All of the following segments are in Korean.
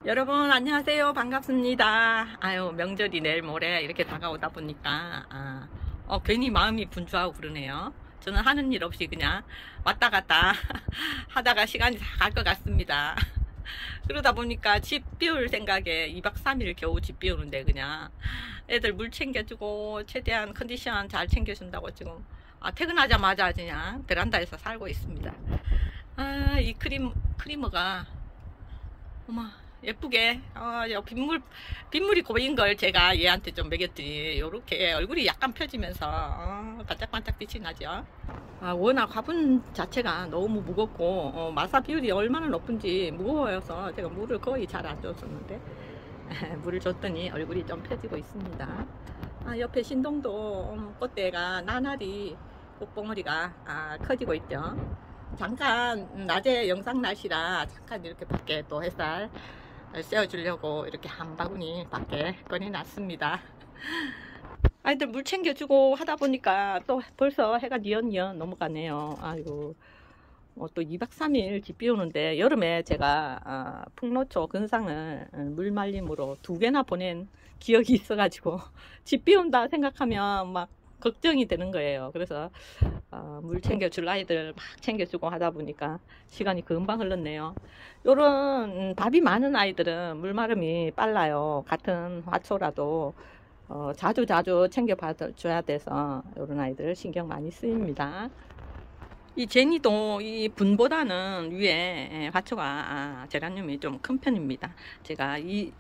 여러분 안녕하세요. 반갑습니다. 아유, 명절이 내일 모레 이렇게 다가오다 보니까 괜히 마음이 분주하고 그러네요. 저는 하는 일 없이 그냥 왔다 갔다 하다가 시간이 다 갈 것 같습니다. 그러다 보니까 집 비울 생각에 2박 3일 겨우 집 비우는데 그냥 애들 물 챙겨주고 최대한 컨디션 잘 챙겨준다고 지금 퇴근하자마자 그냥 베란다에서 살고 있습니다. 이 크리머가 어머 예쁘게 빗물이 고인 걸 제가 얘한테 좀 먹였더니 요렇게 얼굴이 약간 펴지면서 반짝반짝 빛이 나죠. 워낙 화분 자체가 너무 무겁고 마사 비율이 얼마나 높은지 무거워서 제가 물을 거의 잘 안 줬었는데 물을 줬더니 얼굴이 좀 펴지고 있습니다. 옆에 신동도 꽃대가 나날이 꽃봉오리가 커지고 있죠. 잠깐 낮에 영상 날씨라 잠깐 이렇게 밖에 또 햇살 쐬어주려고 이렇게 한 바구니 밖에 꺼내놨습니다. 아이들 물 챙겨주고 하다 보니까 또 벌써 해가 뉘엿뉘엿 넘어가네요. 아이고 또 2박 3일 집 비우는데 여름에 제가 풍노초 근상을 물 말림으로 2개나 보낸 기억이 있어가지고 집 비운다 생각하면 막 걱정이 되는 거예요. 그래서 물 챙겨줄 아이들 막 챙겨주고 하다 보니까 시간이 금방 흘렀네요. 요런 밥이 많은 아이들은 물마름이 빨라요. 같은 화초라도 자주 챙겨 줘야 돼서 요런 아이들 신경 많이 쓰입니다. 이 제니도 이 분보다는 위에 화초가 제라늄이 좀 큰 편입니다. 제가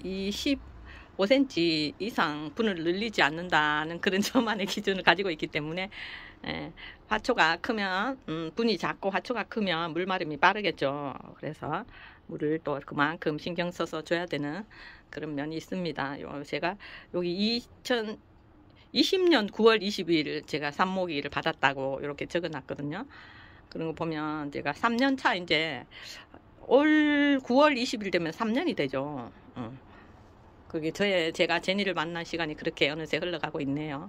5cm 이상 분을 늘리지 않는다는 그런 저만의 기준을 가지고 있기 때문에 화초가 크면 분이 작고 화초가 크면 물마름이 빠르겠죠. 그래서 물을 또 그만큼 신경 써서 줘야 되는 그런 면이 있습니다. 제가 여기 2020년 9월 20일 제가 삽모기를 받았다고 이렇게 적어 놨거든요. 그런 거 보면 제가 3년 차 이제 올 9월 20일 되면 3년이 되죠. 그게 제가 제니를 만난 시간이 그렇게 어느새 흘러가고 있네요.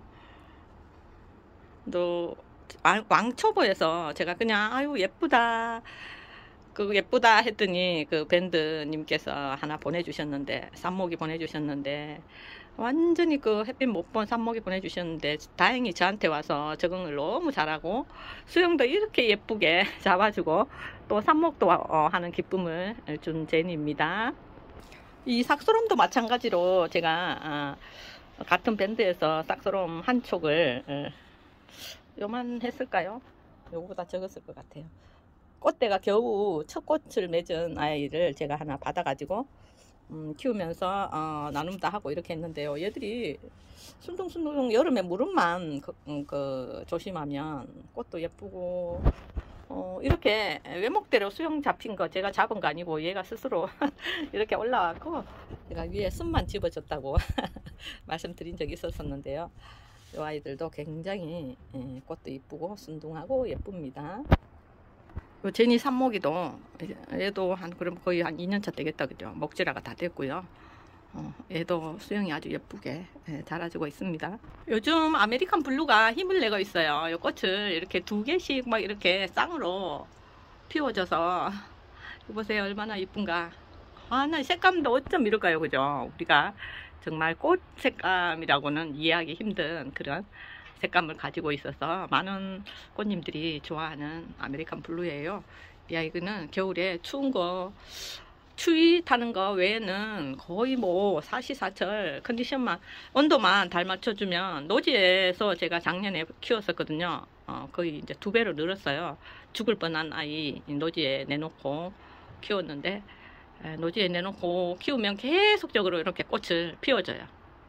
또 왕초보에서 제가 그냥 아유 예쁘다 예쁘다 했더니 그 밴드님께서 하나 보내주셨는데 삽목이 보내주셨는데 완전히 그 햇빛 못 본 삽목이 보내주셨는데 다행히 저한테 와서 적응을 너무 잘하고 수영도 이렇게 예쁘게 잡아주고 또 삽목도 하는 기쁨을 준 제니입니다. 이 삭소롬도 마찬가지로 제가 같은 밴드에서 삭소롬 한 촉을 요만 했을까요? 요거보다 적었을 것 같아요. 꽃대가 겨우 첫 꽃을 맺은 아이를 제가 하나 받아가지고 키우면서 나눔도 하고 이렇게 했는데요. 얘들이 순둥순둥 여름에 무릎만 조심하면 꽃도 예쁘고 이렇게 외목대로 수영 잡힌 거 제가 잡은 거 아니고 얘가 스스로 이렇게 올라왔고 제가 위에 숨만 집어줬다고 말씀드린 적이 있었는데요. 이 아이들도 굉장히 꽃도 이쁘고 순둥하고 예쁩니다. 요 제니 삽모기도 얘도 그럼 거의 한 2년차 되겠다 그죠. 목질화가 다 됐고요. 얘도 수영이 아주 예쁘게 자라주고 있습니다. 요즘 아메리칸 블루가 힘을 내고 있어요. 이 꽃을 이렇게 2개씩 막 이렇게 쌍으로 피워져서 보세요 얼마나 이쁜가. 나 색감도 어쩜 이럴까요 그죠. 우리가 정말 꽃 색감이라고는 이해하기 힘든 그런 색감을 가지고 있어서 많은 꽃님들이 좋아하는 아메리칸 블루예요. 이 아이는 겨울에 추운 거 추위 타는 거 외에는 거의 뭐 사시사철 컨디션만 온도만 잘 맞춰주면 노지에서 제가 작년에 키웠었거든요. 거의 이제 2배로 늘었어요. 죽을 뻔한 아이 노지에 내놓고 키웠는데 노지에 내놓고 키우면 계속적으로 이렇게 꽃을 피워줘요.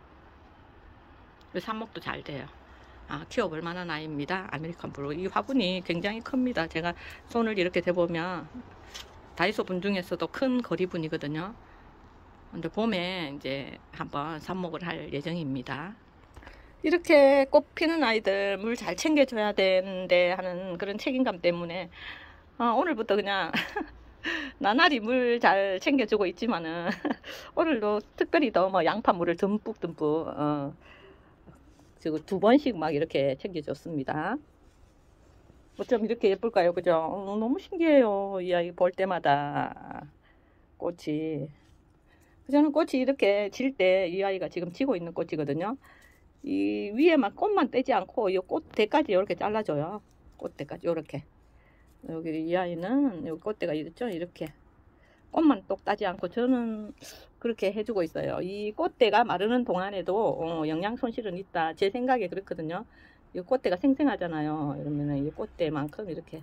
삽목도 잘 돼요. 키워볼 만한 아이입니다. 아메리칸 블루. 이 화분이 굉장히 큽니다. 제가 손을 이렇게 대보면 다이소 분 중에서도 큰 거리분이거든요. 근데 봄에 이제 한번 삽목을 할 예정입니다. 이렇게 꽃 피는 아이들 물 잘 챙겨줘야 되는데 하는 그런 책임감 때문에 오늘부터 그냥 나날이 물 잘 챙겨주고 있지만은 오늘도 특별히 더 뭐 양파물을 듬뿍 지금 2번씩 막 이렇게 챙겨줬습니다. 어쩜 이렇게 예쁠까요 그죠. 너무 신기해요. 이 아이 볼 때마다 꽃이 저는 꽃이 이렇게 질 때 이 아이가 지금 지고 있는 꽃이거든요. 이 위에만 꽃만 떼지 않고 이 꽃대까지 이렇게 잘라줘요. 꽃대까지 이렇게. 여기 이 아이는 여기 꽃대가 있죠. 이렇게 꽃만 똑 따지 않고 저는 그렇게 해주고 있어요. 이 꽃대가 마르는 동안에도 영양 손실은 있다. 제 생각에 그렇거든요. 이 꽃대가 생생하잖아요. 이러면은 이 꽃대만큼 이렇게.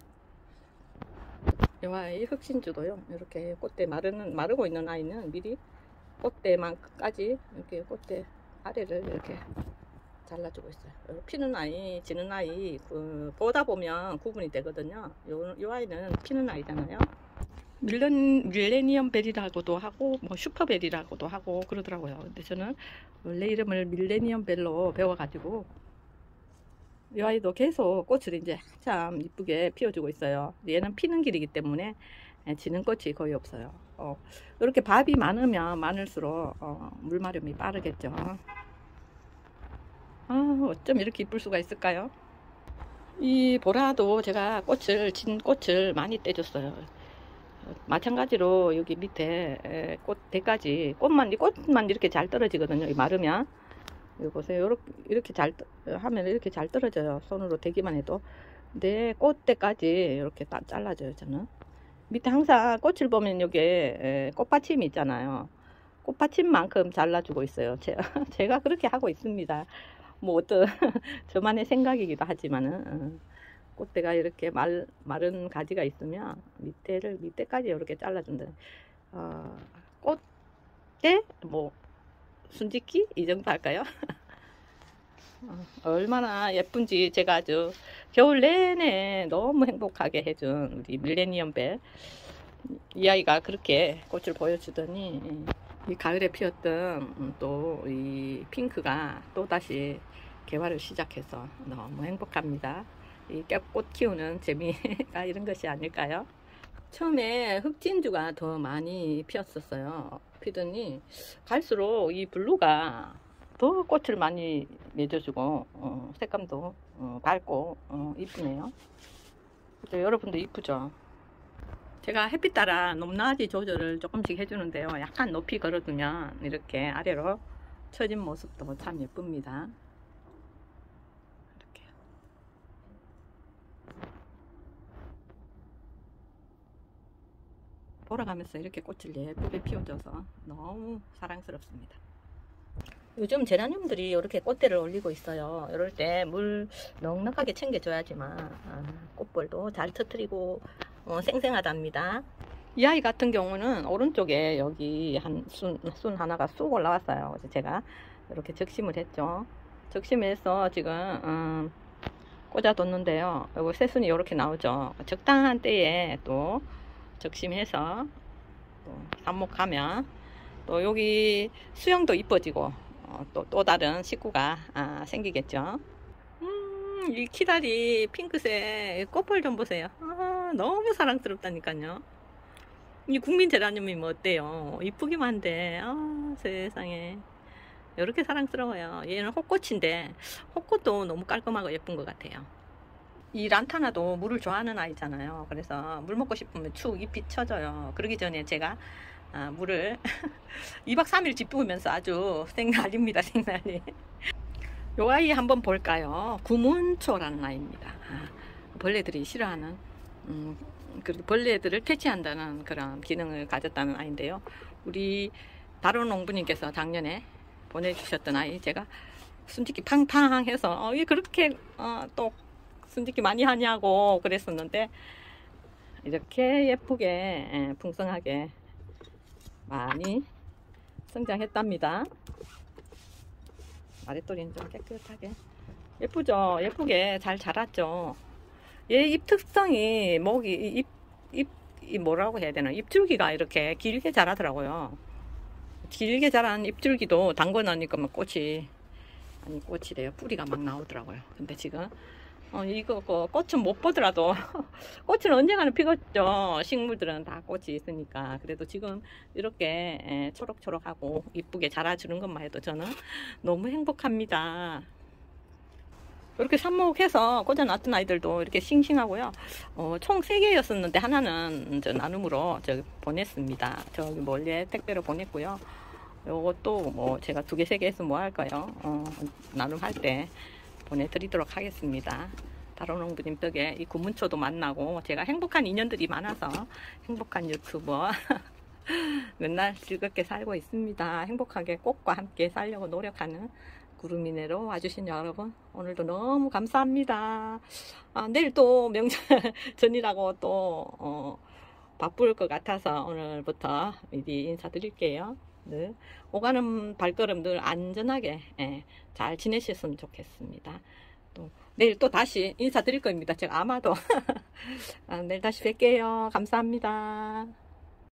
이 흑신주도요. 이렇게 꽃대 마르고 있는 아이는 미리 꽃대만까지 이렇게 꽃대 아래를 이렇게 잘라주고 있어요. 피는 아이, 지는 아이 보다 보면 구분이 되거든요. 요 아이는 피는 아이잖아요. 밀레니엄 벨이라고도 하고 뭐 슈퍼벨이라고도 하고 그러더라고요. 근데 저는 원래 이름을 밀레니엄 벨로 배워가지고 이 아이도 계속 꽃을 이제 참 이쁘게 피워주고 있어요. 얘는 피는 길이기 때문에 지는 꽃이 거의 없어요. 이렇게 밥이 많으면 많을수록 물마름이 빠르겠죠. 어쩜 이렇게 이쁠 수가 있을까요? 이 보라도 제가 진 꽃을 많이 떼줬어요. 마찬가지로 여기 밑에 꽃대까지 꽃만 이렇게 잘 떨어지거든요. 마르면 여기 보세요. 이렇게 하면 이렇게 잘 떨어져요. 손으로 대기만 해도. 근데 꽃대까지 이렇게 딱 잘라줘요. 저는 밑에 항상 꽃을 보면 여기 꽃받침이 있잖아요. 꽃받침만큼 잘라주고 있어요. 제가 그렇게 하고 있습니다. 뭐 어떤 저만의 생각이기도 하지만은 꽃대가 이렇게 마른 가지가 있으면 밑에까지 이렇게 잘라준다. 꽃대 뭐 순짓기 이 정도 할까요? 얼마나 예쁜지 제가 아주 겨울 내내 너무 행복하게 해준 우리 밀레니엄 벨 이 아이가 그렇게 꽃을 보여주더니 이 가을에 피었던 또 이 핑크가 또다시 개화를 시작해서 너무 행복합니다. 이 꽃 키우는 재미가 이런 것이 아닐까요? 처음에 흑진주가 더 많이 피었었어요. 피더니 갈수록 이 블루가 더 꽃을 많이 맺어주고 색감도 밝고 이쁘네요. 여러분도 이쁘죠? 제가 햇빛 따라 높낮이 조절을 조금씩 해주는데요. 약간 높이 걸어두면 이렇게 아래로 처진 모습도 참 예쁩니다. 이렇게. 돌아가면서 이렇게 꽃을 예쁘게 피워줘서 너무 사랑스럽습니다. 요즘 제라늄들이 이렇게 꽃대를 올리고 있어요. 이럴 때 물 넉넉하게 챙겨줘야지만 꽃볼도 잘 터뜨리고 생생하답니다. 이 아이 같은 경우는 오른쪽에 여기 순 하나가 쑥 올라왔어요. 그래서 제가 이렇게 적심을 했죠. 적심해서 지금 꽂아뒀는데요. 여기 새순이 이렇게 나오죠. 적당한 때에 또 적심해서 또 삽목하면 또 여기 수영도 이뻐지고 또 다른 식구가 생기겠죠. 이 키다리 핑크색 꽃볼 좀 보세요. 너무 사랑스럽다니까요. 이 국민 제라늄이 뭐 어때요? 이쁘기만 한데 세상에 이렇게 사랑스러워요. 얘는 호꽃인데 호꽃도 너무 깔끔하고 예쁜 것 같아요. 이 란타나도 물을 좋아하는 아이잖아요. 그래서 물 먹고 싶으면 축 잎이 쳐져요. 그러기 전에 제가 물을 2박 3일 짚으면서 아주 생난리입니다. 생난리. 요 아이 한번 볼까요? 구문초라는 아이입니다. 벌레들이 싫어하는 벌레들을 퇴치한다는 그런 기능을 가졌다는 아이인데요. 우리 다른 농부님께서 작년에 보내주셨던 아이 제가 순짓기 팡팡 해서 왜 그렇게 또 순짓기 많이 하냐고 그랬었는데 이렇게 예쁘게 풍성하게 많이 성장했답니다. 아랫도리는 좀 깨끗하게 예쁘죠? 예쁘게 잘 자랐죠? 얘 잎 특성이 목이 잎 뭐라고 해야 되나? 잎줄기가 이렇게 길게 자라더라고요. 길게 자란 잎줄기도 담궈 놓으니까 막 꽃이래요. 뿌리가 막 나오더라고요. 근데 지금 이거 꽃은 못 보더라도 꽃은 언젠가는 피겠죠. 식물들은 다 꽃이 있으니까. 그래도 지금 이렇게 초록초록하고 이쁘게 자라주는 것만 해도 저는 너무 행복합니다. 이렇게 삽목해서 꽂아놨던 아이들도 이렇게 싱싱하고요. 총 3개였었는데 하나는 저 나눔으로 보냈습니다. 저기 멀리 택배로 보냈고요. 요것도 뭐 제가 2개, 3개 해서 뭐 할까요? 나눔할 때 보내드리도록 하겠습니다. 다로농부님 덕에 이 구문초도 만나고 제가 행복한 인연들이 많아서 행복한 유튜버 맨날 즐겁게 살고 있습니다. 행복하게 꽃과 함께 살려고 노력하는 구름이네로 와주신 여러분, 오늘도 너무 감사합니다. 내일 또 명절 전이라고 또 바쁠 것 같아서 오늘부터 미리 인사드릴게요. 늘 오가는 발걸음 늘 안전하게 잘 지내셨으면 좋겠습니다. 또 내일 또 다시 인사드릴 겁니다. 제가 아마도 내일 다시 뵐게요. 감사합니다.